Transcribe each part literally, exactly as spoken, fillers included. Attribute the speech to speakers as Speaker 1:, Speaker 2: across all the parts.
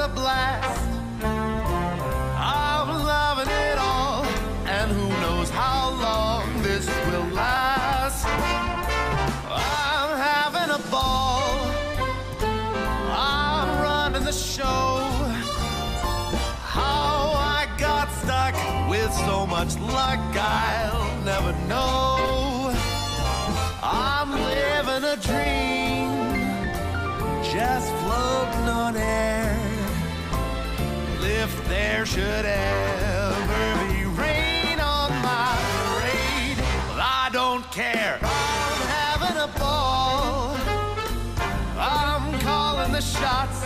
Speaker 1: a blast. I'm loving it all, and who knows how long this will last. I'm having a ball, I'm running the show. How I got stuck with so much luck, I'll never know. I'm living a dream, just floating on air. If there should ever be rain on my parade, well, I don't care. I'm having a ball, I'm calling the shots.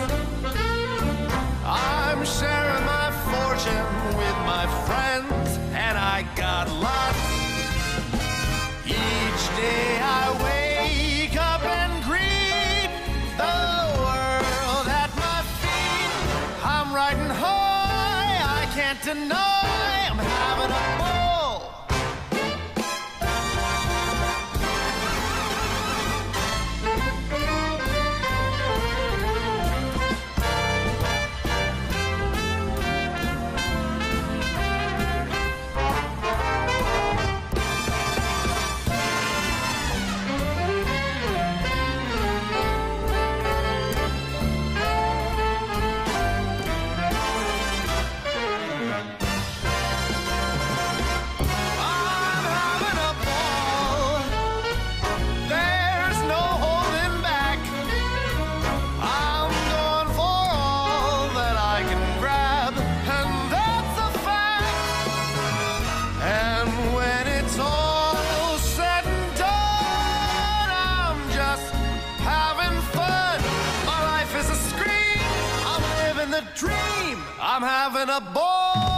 Speaker 1: I'm sharing my fortune with my friends, and I got lots. Each day I wake up and greet the world at my feet. I'm riding high, I can't deny I'm having a ball. I'm having a ball.